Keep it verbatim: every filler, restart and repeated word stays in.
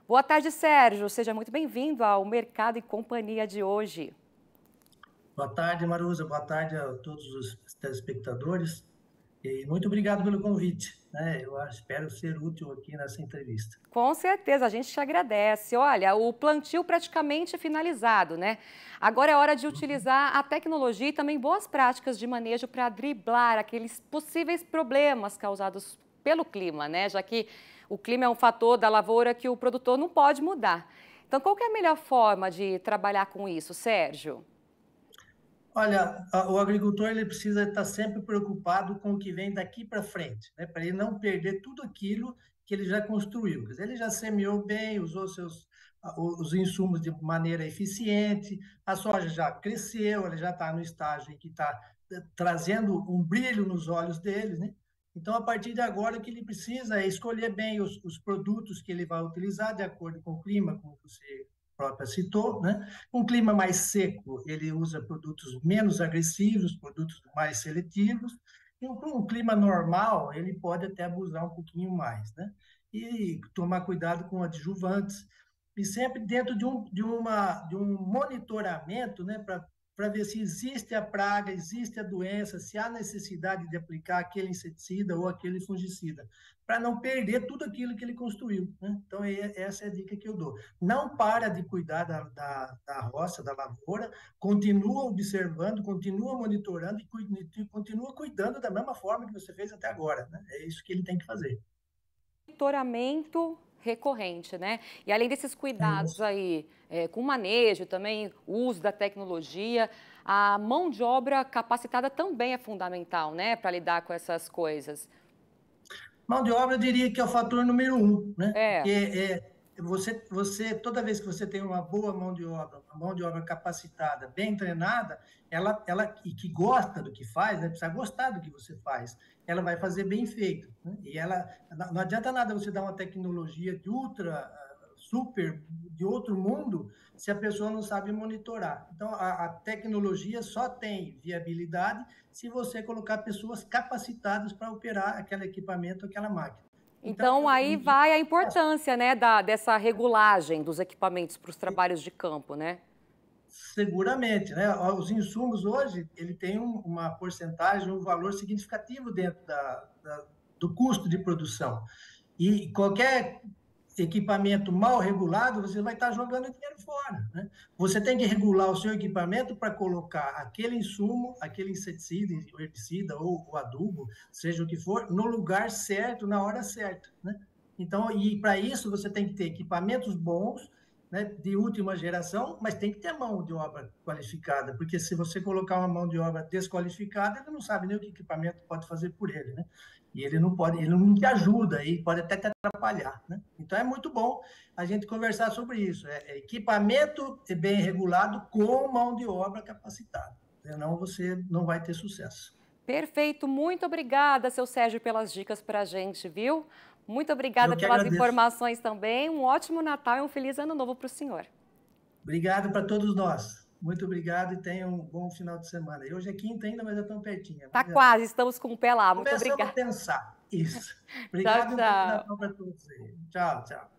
Boa tarde, Sérgio. Seja muito bem-vindo ao Mercado e Companhia de hoje. Boa tarde, Maruza. Boa tarde a todos os telespectadores. E muito obrigado pelo convite, né? Eu espero ser útil aqui nessa entrevista. Com certeza, a gente te agradece. Olha, o plantio praticamente finalizado, né? Agora é hora de utilizar a tecnologia e também boas práticas de manejo para driblar aqueles possíveis problemas causados pelo clima, né? Já que o clima é um fator da lavoura que o produtor não pode mudar. Então, qual que é a melhor forma de trabalhar com isso, Sérgio? Olha, a- o agricultor ele precisa estar sempre preocupado com o que vem daqui para frente, né? Para ele não perder tudo aquilo que ele já construiu. Quer dizer, ele já semeou bem, usou seus a- o- os insumos de maneira eficiente, a soja já cresceu, ele já está no estágio em que está eh, trazendo um brilho nos olhos dele, né? Então, a partir de agora, o que ele precisa é escolher bem os, os produtos que ele vai utilizar de acordo com o clima, como você própria citou, né? Um clima mais seco, ele usa produtos menos agressivos, produtos mais seletivos. E um, um clima normal, ele pode até abusar um pouquinho mais, né? E tomar cuidado com adjuvantes. E sempre dentro de um, de uma, de um monitoramento, né? Para para ver se existe a praga, existe a doença, se há necessidade de aplicar aquele inseticida ou aquele fungicida, para não perder tudo aquilo que ele construiu, né? Então, essa é a dica que eu dou. Não para de cuidar da, da, da roça, da lavoura, continua observando, continua monitorando e continua cuidando da mesma forma que você fez até agora, né? É isso que ele tem que fazer. Monitoramento recorrente, né? E além desses É cuidados isso. aí, é, com manejo, também o uso da tecnologia, a mão de obra capacitada também é fundamental, né, para lidar com essas coisas. Mão de obra, eu diria que é o fator número um, né? Porque É, é, você, você, toda vez que você tem uma boa mão de obra, uma mão de obra capacitada, bem treinada, ela, ela e que gosta do que faz, né? Precisa gostar do que você faz, ela vai fazer bem feito, né? E ela, não adianta nada você dar uma tecnologia de ultra, super, de outro mundo, se a pessoa não sabe monitorar. Então, a, a tecnologia só tem viabilidade se você colocar pessoas capacitadas para operar aquele equipamento, aquela máquina. Então, então eu, aí eu, vai a importância, né, da, dessa regulagem dos equipamentos para os eu, trabalhos de campo, né? seguramente, né? Os insumos hoje, ele tem um, uma porcentagem, um valor significativo dentro da, da, do custo de produção. E qualquer equipamento mal regulado, você vai estar jogando dinheiro fora, né? Você tem que regular o seu equipamento para colocar aquele insumo, aquele inseticida, o herbicida ou o adubo, seja o que for, no lugar certo, na hora certa, né? Então, e para isso você tem que ter equipamentos bons, né, de última geração, mas tem que ter mão de obra qualificada, porque se você colocar uma mão de obra desqualificada, ele não sabe nem o que o equipamento pode fazer por ele, né? E ele não pode, ele não te ajuda, e pode até te atrapalhar, né? Então é muito bom a gente conversar sobre isso. É, é equipamento bem regulado com mão de obra capacitada, senão você não vai ter sucesso. Perfeito, muito obrigada, seu Sérgio, pelas dicas para a gente, viu? Muito Eu obrigada que pelas agradeço. informações também. Um ótimo Natal e um feliz Ano Novo para o senhor. Obrigado para todos nós. Muito obrigado e tenham um bom final de semana. E hoje é quinta ainda, mas já estamos pertinho. Tá Mas já quase, estamos com o pé lá. Muito começamos a obrigada. pensar. Isso. Tchau, Obrigado e um feliz tchau. Natal para todos aí. Tchau, tchau.